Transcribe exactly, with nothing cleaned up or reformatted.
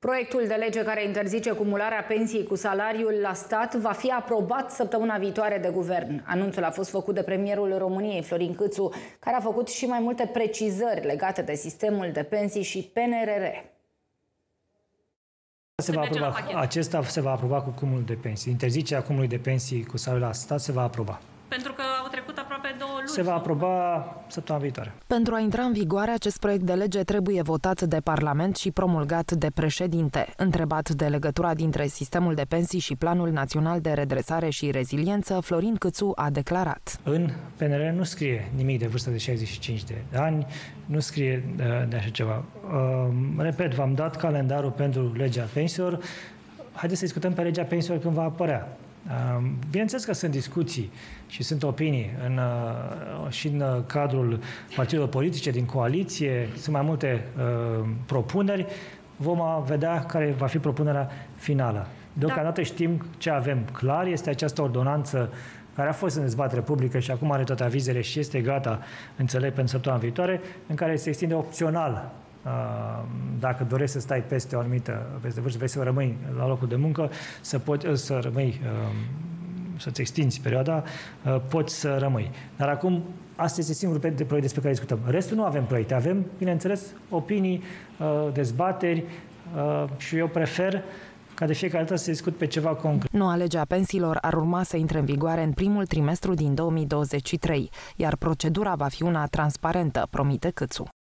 Proiectul de lege care interzice cumularea pensiei cu salariul la stat va fi aprobat săptămâna viitoare de guvern. Anunțul a fost făcut de premierul României, Florin Câțu, care a făcut și mai multe precizări legate de sistemul de pensii și P N R R. Se va aproba, acesta se va aproba cu cumul de pensii. Interzicerea cumului de pensii cu salariul la stat se va aproba. Pentru că au trecut aproape două luni. Se va aproba săptămâna viitoare. Pentru a intra în vigoare, acest proiect de lege trebuie votat de Parlament și promulgat de președinte. Întrebat de legătura dintre sistemul de pensii și Planul Național de Redresare și Reziliență, Florin Câțu a declarat: În P N R R nu scrie nimic de vârstă de șaizeci și cinci de ani, nu scrie de, de așa ceva. Uh, repet, v-am dat calendarul pentru legea pensiilor. Haideți să discutăm pe legea pensiilor când va apărea. Bineînțeles că sunt discuții și sunt opinii în, și în cadrul partidelor politice din coaliție, sunt mai multe uh, propuneri, vom vedea care va fi propunerea finală. Deocamdată da. Știm ce avem clar, este această ordonanță care a fost în dezbatere publică și acum are toate avizele și este gata, înțeleg, pentru săptămâna viitoare, în care se extinde opțional. Dacă dorești să stai peste o anumită peste vârstă, vrei să rămâi la locul de muncă, să poți să rămâi, să-ți extinzi perioada, poți să rămâi. Dar acum, asta este singurul proiect despre care discutăm. Restul nu avem proiecte. Avem, bineînțeles, opinii, dezbateri și eu prefer ca de fiecare dată să discut pe ceva concret. Noua lege a pensiilor ar urma să intre în vigoare în primul trimestru din două mii douăzeci și trei, iar procedura va fi una transparentă, promite Câțu.